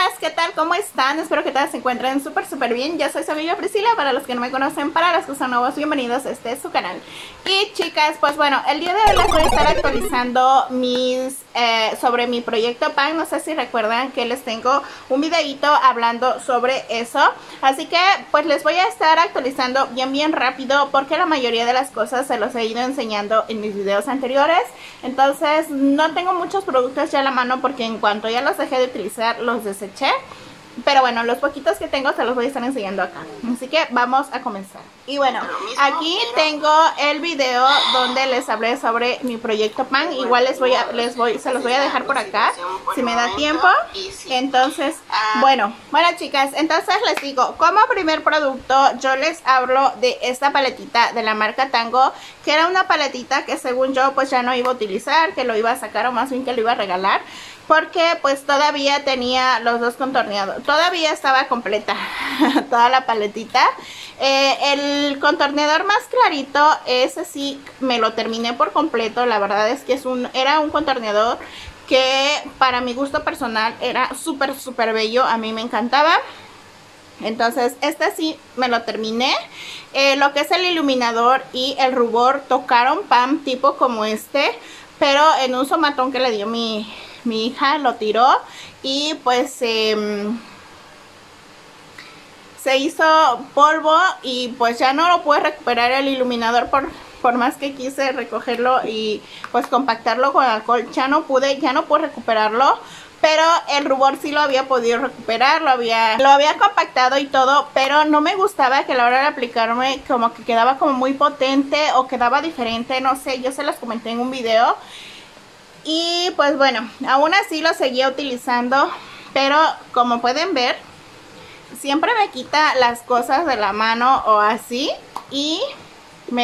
chicas, ¿qué tal? ¿Cómo están? Espero que todas se encuentren súper bien. Yo soy su amiga Priscila, para los que no me conocen, para los que son nuevos, bienvenidos a este es su canal. Y chicas, pues bueno, el día de hoy les voy a estar actualizando sobre mi proyecto PAN. No sé si recuerdan que les tengo un videito hablando sobre eso. Así que pues les voy a estar actualizando bien rápido, porque la mayoría de las cosas se los he ido enseñando en mis videos anteriores. Entonces no tengo muchos productos ya a la mano, porque en cuanto ya los dejé de utilizar los deseché. Pero bueno, los poquitos que tengo se los voy a estar enseñando acá. Así que vamos a comenzar. Y bueno, aquí tengo el video donde les hablé sobre mi proyecto PAN. Igual se los voy a dejar por acá si me da tiempo. Entonces, bueno chicas, entonces les digo, como primer producto yo les hablo de esta paletita de la marca Tango, que era una paletita que según yo pues ya no iba a utilizar, que lo iba a sacar, o más bien que lo iba a regalar, porque pues todavía tenía los dos contorneados, todavía estaba completa toda la paletita. El contorneador más clarito, ese sí me lo terminé por completo. La verdad es que era un contorneador que para mi gusto personal era súper bello, a mí me encantaba. Entonces este sí me lo terminé. Lo que es el iluminador y el rubor tocaron PAN tipo como este, pero en un somatón que le dio mi hija, lo tiró y pues se hizo polvo, y pues ya no lo pude recuperar el iluminador por más que quise recogerlo y pues compactarlo con alcohol. Ya no pude recuperarlo. Pero el rubor sí lo había podido recuperar, lo había compactado y todo, pero no me gustaba que a la hora de aplicarme como que quedaba como muy potente o quedaba diferente, no sé, yo se los comenté en un video. Y pues bueno, aún así lo seguía utilizando, pero como pueden ver, siempre me quita las cosas de la mano o así, y me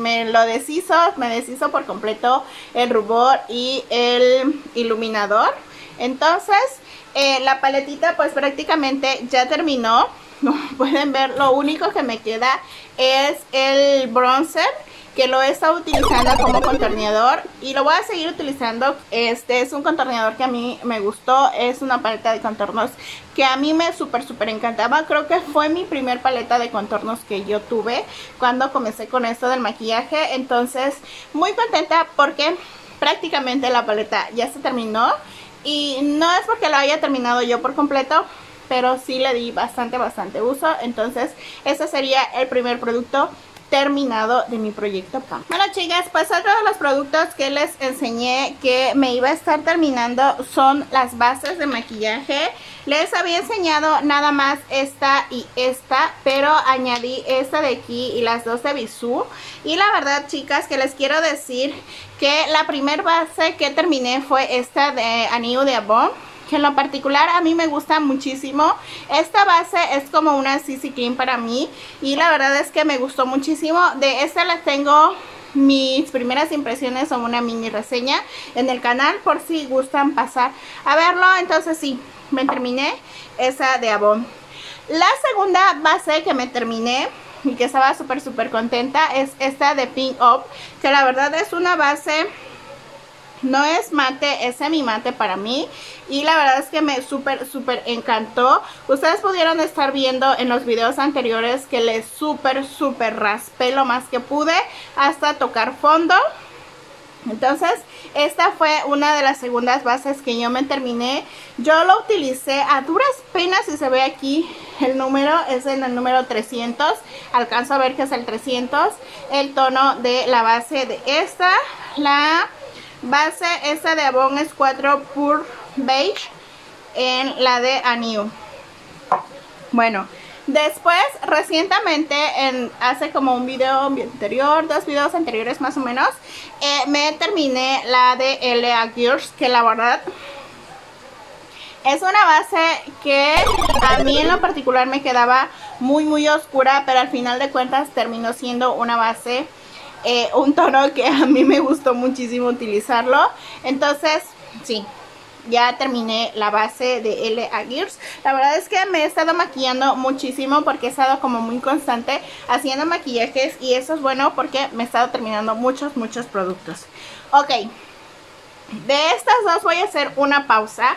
deshizo por completo el rubor y el iluminador. Entonces la paletita pues prácticamente ya terminó. Como pueden ver, lo único que me queda es el bronzer, que lo he estado utilizando como contorneador y lo voy a seguir utilizando. Este es un contorneador que a mí me gustó, es una paleta de contornos que a mí me súper encantaba. Creo que fue mi primer paleta de contornos que yo tuve cuando comencé con esto del maquillaje. Entonces muy contenta porque prácticamente la paleta ya se terminó, y no es porque lo haya terminado yo por completo, pero sí le di bastante uso. Entonces ese sería el primer producto terminado de mi proyecto PAN. Bueno chicas, pues otro de los productos que les enseñé que me iba a estar terminando son las bases de maquillaje. Les había enseñado nada más esta y esta, pero añadí esta de aquí y las dos de Bisú. Y la verdad chicas, que les quiero decir que la primer base que terminé fue esta de Anillo de Avon, que en lo particular a mí me gusta muchísimo. Esta base es como una CC Cream para mí, y la verdad es que me gustó muchísimo. De esta les tengo mis primeras impresiones o una mini reseña en el canal, por si gustan pasar a verlo. Entonces sí, me terminé esa de Avon. La segunda base que me terminé y que estaba súper contenta es esta de Pink Up, que la verdad es una base, no es mate, es semi mate para mí, y la verdad es que me súper encantó. Ustedes pudieron estar viendo en los videos anteriores que le súper raspé lo más que pude hasta tocar fondo. Entonces esta fue una de las segundas bases que yo me terminé. Yo lo utilicé a duras penas, si se ve aquí el número, es en el número 300, alcanzo a ver que es el 300, el tono de la base de esta. La base esta de Avon es 4 Pure Beige en la de Anillo. Bueno, después recientemente, hace como un video anterior, 2 videos anteriores más o menos, me terminé la de L.A. Girls, que la verdad es una base que a mí en lo particular me quedaba muy oscura, pero al final de cuentas terminó siendo una base, un tono que a mí me gustó muchísimo utilizarlo. Entonces sí, ya terminé la base de L.A. Girls. La verdad es que me he estado maquillando muchísimo, porque he estado como muy constante haciendo maquillajes, y eso es bueno porque me he estado terminando muchos productos. Ok, de estas dos voy a hacer una pausa,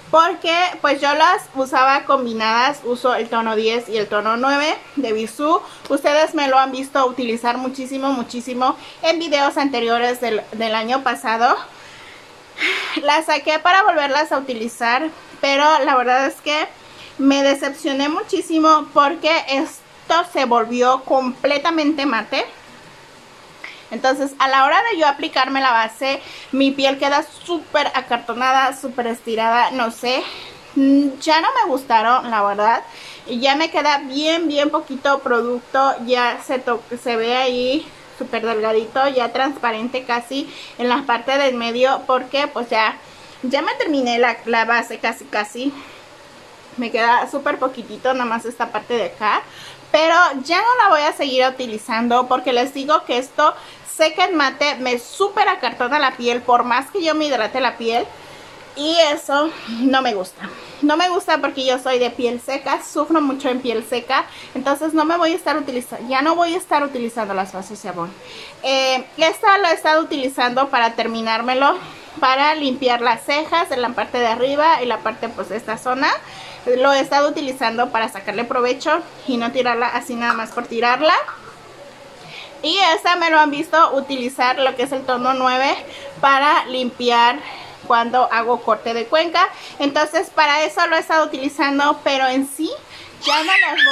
porque pues yo las usaba combinadas. Uso el tono 10 y el tono 9 de Bisú. Ustedes me lo han visto utilizar muchísimo en videos anteriores del año pasado. Las saqué para volverlas a utilizar, pero la verdad es que me decepcioné muchísimo porque esto se volvió completamente mate. Entonces a la hora de yo aplicarme la base, mi piel queda súper acartonada, súper estirada, no sé. Ya no me gustaron, la verdad. Y ya me queda bien poquito producto. Ya se ve ahí súper delgadito, ya transparente casi en la parte del medio. Porque pues ya me terminé la base casi. Me queda súper poquitito, nada más esta parte de acá. Pero ya no la voy a seguir utilizando porque les digo que esto seca en mate, me súper acartona la piel por más que yo me hidrate la piel. Y eso no me gusta. No me gusta porque yo soy de piel seca, sufro mucho en piel seca. Entonces no me voy a estar utilizando, ya no voy a estar utilizando las bases de Avon. Esta lo he estado utilizando para terminármelo, para limpiar las cejas en la parte de arriba y la parte pues de esta zona. Lo he estado utilizando para sacarle provecho y no tirarla así nada más por tirarla. Y esta me lo han visto utilizar, lo que es el tono 9, para limpiar cuando hago corte de cuenca. Entonces para eso lo he estado utilizando, pero en sí ya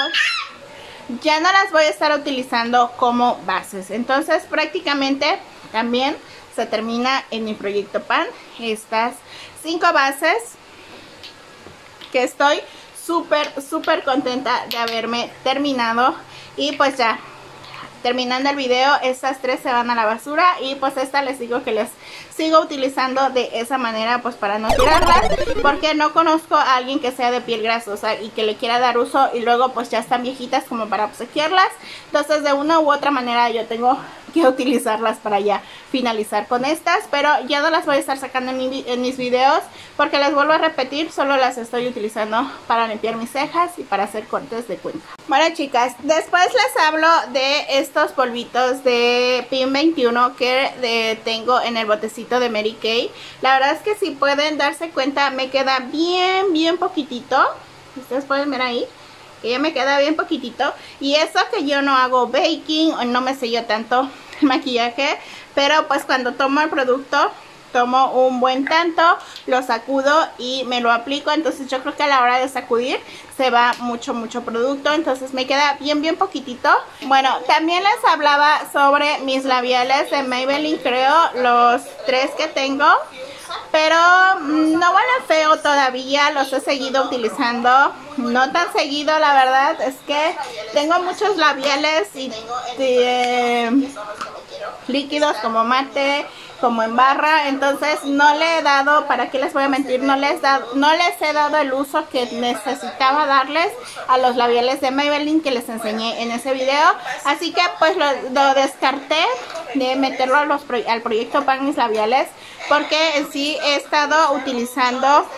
no las voy a estar utilizando como bases. Entonces prácticamente también se termina en mi proyecto Pan estas 5 bases, que estoy súper contenta de haberme terminado. Y pues ya terminando el video, estas 3 se van a la basura. Y pues esta les digo que les sigo utilizando de esa manera, pues para no tirarlas, porque no conozco a alguien que sea de piel grasosa y que le quiera dar uso y luego pues ya están viejitas como para obsequiarlas. Entonces de una u otra manera yo tengo que utilizarlas para ya finalizar con estas, pero ya no las voy a estar sacando en mis videos porque les vuelvo a repetir, solo las estoy utilizando para limpiar mis cejas y para hacer cortes de cuenca. Bueno chicas, después les hablo de estos polvitos de PIN 21 que tengo en el botecito de Mary Kay. La verdad es que si pueden darse cuenta me queda bien poquitito. Ustedes pueden ver ahí que ya me queda bien poquitito. Y eso que yo no hago baking o no me sello tanto el maquillaje, pero pues cuando tomo el producto tomo un buen tanto, lo sacudo y me lo aplico. Entonces yo creo que a la hora de sacudir se va mucho producto, entonces me queda bien poquitito. Bueno, también les hablaba sobre mis labiales de Maybelline, creo, los 3 que tengo, pero no huelen feo todavía, los he seguido utilizando, no tan seguido, la verdad es que tengo muchos labiales y líquidos como mate, como en barra, entonces no le he dado, para qué les voy a mentir, no les he dado el uso que necesitaba darles a los labiales de Maybelline que les enseñé en ese video. Así que pues lo descarté de meterlo al proyecto Pan mis labiales, porque en sí he estado utilizando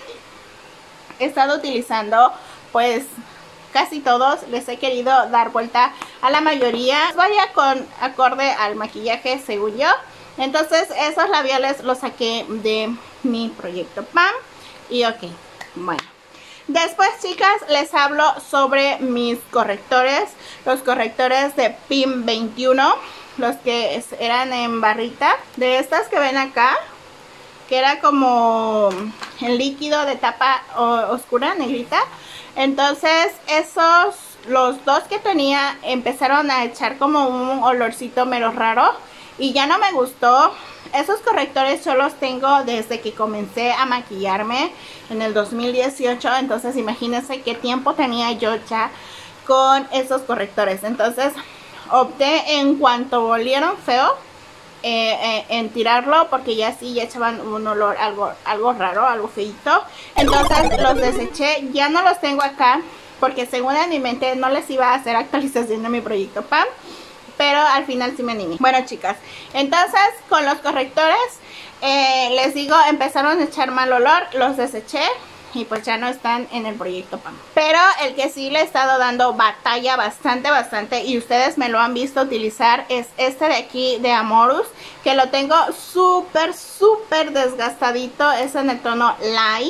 pues casi todos, les he querido dar vuelta a la mayoría. Vaya con acorde al maquillaje según yo. Entonces esos labiales los saqué de mi proyecto Pan. Y ok, bueno. Después chicas les hablo sobre mis correctores. Los correctores de PIN 21. Los que eran en barrita. De estas que ven acá. Que era como el líquido de tapa oscura, negrita. Entonces esos, los 2 que tenía empezaron a echar como un olorcito mero raro. Y ya no me gustó. Esos correctores yo los tengo desde que comencé a maquillarme en el 2018. Entonces imagínense qué tiempo tenía yo ya con esos correctores. Entonces opté, en cuanto volvieron feo, en tirarlo, porque ya sí ya echaban un olor algo raro, algo feito. Entonces los deseché. Ya no los tengo acá porque según en mi mente no les iba a hacer actualización de mi proyecto Pan, pero al final sí me animé. Bueno chicas, entonces con los correctores les digo, empezaron a echar mal olor, los deseché y pues ya no están en el proyecto Pan. Pero el que sí le he estado dando batalla bastante y ustedes me lo han visto utilizar es este de aquí de Amorous, que lo tengo súper desgastadito. Es en el tono Light.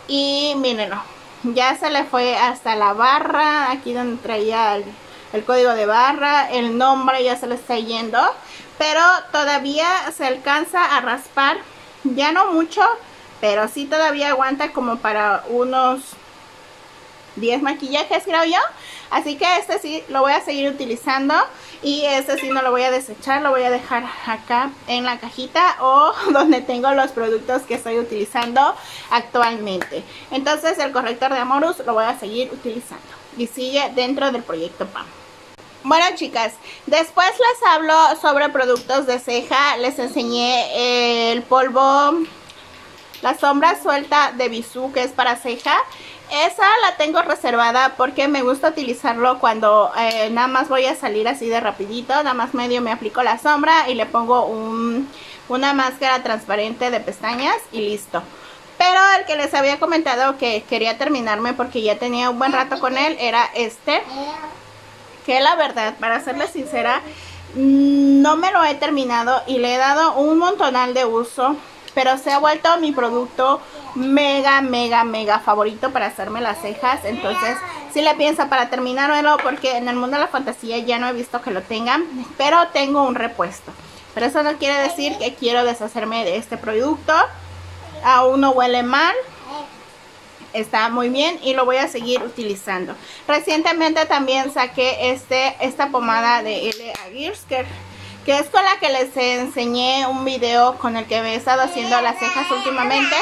Y mírenlo, ya se le fue hasta la barra, aquí donde traía el código de barra, el nombre ya se le está yendo, pero todavía se alcanza a raspar, ya no mucho, pero sí todavía aguanta como para unos 10 maquillajes, creo yo. Así que este sí lo voy a seguir utilizando y este sí no lo voy a desechar, lo voy a dejar acá en la cajita o donde tengo los productos que estoy utilizando actualmente. Entonces el corrector de Amorous lo voy a seguir utilizando y sigue dentro del proyecto PAM. Bueno, chicas, después les hablo sobre productos de ceja. Les enseñé el polvo, la sombra suelta de Bisú, que es para ceja. Esa la tengo reservada porque me gusta utilizarlo cuando nada más voy a salir así de rapidito. Nada más medio me aplico la sombra y le pongo una máscara transparente de pestañas y listo. Pero el que les había comentado que quería terminarme porque ya tenía un buen rato con él era este. Que la verdad, para serles sincera, no me lo he terminado y le he dado un montonal de uso. Pero se ha vuelto mi producto mega favorito para hacerme las cejas. Entonces sí le pienso para terminármelo porque en el mundo de la fantasía ya no he visto que lo tengan. Pero tengo un repuesto. Pero eso no quiere decir que quiero deshacerme de este producto. Aún no huele mal. Está muy bien y lo voy a seguir utilizando. Recientemente también saqué esta pomada de L. Aguirre, que es con la que les enseñé un video con el que me he estado haciendo las cejas últimamente.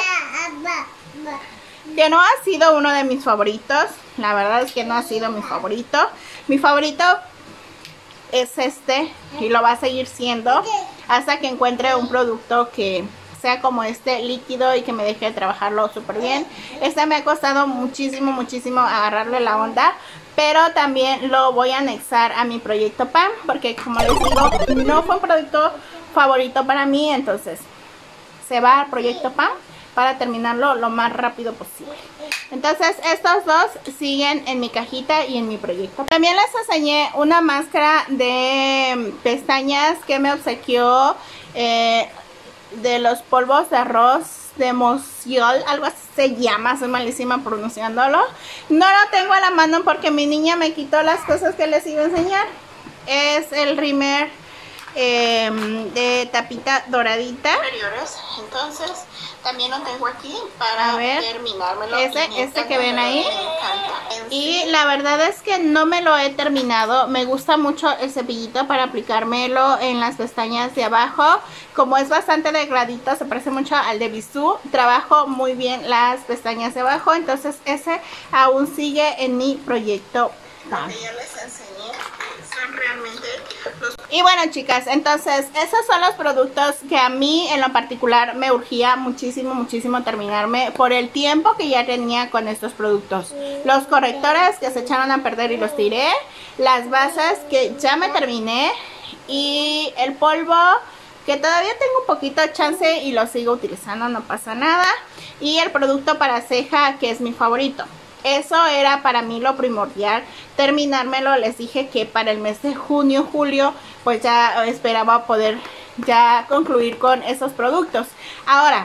Que no ha sido uno de mis favoritos. La verdad es que no ha sido mi favorito. Mi favorito es este y lo va a seguir siendo hasta que encuentre un producto que sea como este líquido y que me deje de trabajarlo súper bien. Este me ha costado muchísimo agarrarle la onda, pero también lo voy a anexar a mi proyecto PAM porque, como les digo, no fue un producto favorito para mí. Entonces se va al proyecto PAM para terminarlo lo más rápido posible. Entonces estos dos siguen en mi cajita y en mi proyecto. También les enseñé una máscara de pestañas que me obsequió de los polvos de arroz de Mociol, algo así se llama, soy malísima pronunciándolo. No lo tengo a la mano porque mi niña me quitó las cosas que les iba a enseñar. Es el rímer de tapita doradita. Entonces también lo tengo aquí para terminármelo. Este que ven ahí. Y la verdad es que no me lo he terminado. Me gusta mucho el cepillito para aplicármelo en las pestañas de abajo. Como es bastante delgadito, se parece mucho al de Bisú. Trabajo muy bien las pestañas de abajo. Entonces ese aún sigue en mi proyecto. Ya les enseñé, son realmente los... Y bueno, chicas, entonces esos son los productos que a mí en lo particular me urgía muchísimo terminarme por el tiempo que ya tenía con estos productos. Los correctores que se echaron a perder y los tiré, las bases que ya me terminé y el polvo que todavía tengo un poquito de chance y lo sigo utilizando, no pasa nada, y el producto para ceja que es mi favorito. Eso era para mí lo primordial, terminármelo. Les dije que para el mes de junio, julio, pues ya esperaba poder ya concluir con esos productos. Ahora,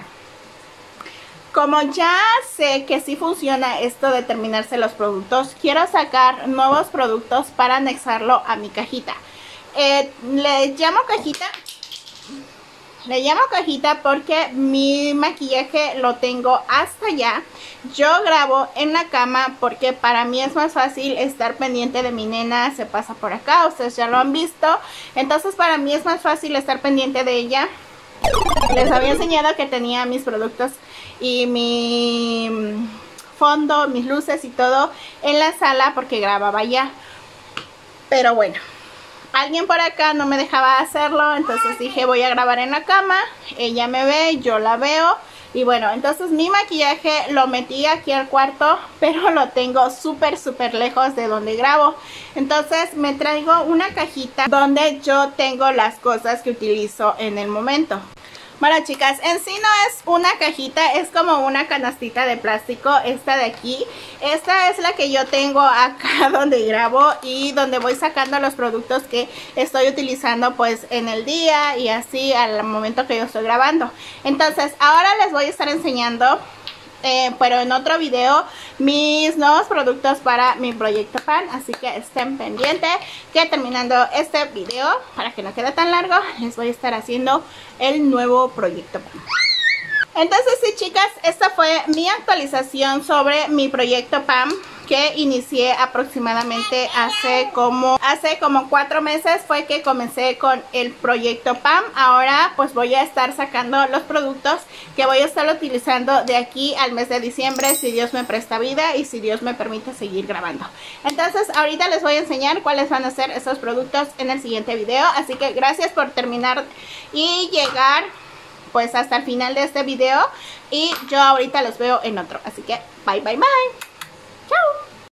como ya sé que sí funciona esto de terminarse los productos, quiero sacar nuevos productos para anexarlo a mi cajita. Le llamo cajita porque mi maquillaje lo tengo hasta allá. Yo grabo en la cama porque para mí es más fácil estar pendiente de mi nena. Se pasa por acá, ustedes ya lo han visto. Entonces para mí es más fácil estar pendiente de ella. Les había enseñado que tenía mis productos y mi fondo, mis luces y todo en la sala porque grababa allá. Pero bueno, alguien por acá no me dejaba hacerlo, entonces dije voy a grabar en la cama. Ella me ve, yo la veo. Y bueno, entonces mi maquillaje lo metí aquí al cuarto, pero lo tengo súper lejos de donde grabo. Entonces me traigo una cajita donde yo tengo las cosas que utilizo en el momento. Bueno, chicas, en sí no es una cajita, es como una canastita de plástico, esta de aquí. Esta es la que yo tengo acá donde grabo y donde voy sacando los productos que estoy utilizando pues en el día y así al momento que yo estoy grabando. Entonces ahora les voy a estar enseñando pero en otro video, mis nuevos productos para mi proyecto PAM. Así que estén pendientes que terminando este video, para que no quede tan largo, les voy a estar haciendo el nuevo proyecto PAM. Entonces sí, chicas, esta fue mi actualización sobre mi proyecto PAM, que inicié aproximadamente hace como 4 meses fue que comencé con el proyecto PAM. Ahora pues voy a estar sacando los productos que voy a estar utilizando de aquí al mes de diciembre, si Dios me presta vida y si Dios me permite seguir grabando. Entonces ahorita les voy a enseñar cuáles van a ser esos productos en el siguiente video. Así que gracias por terminar y llegar pues hasta el final de este video, y yo ahorita los veo en otro. Así que bye bye bye. Chao.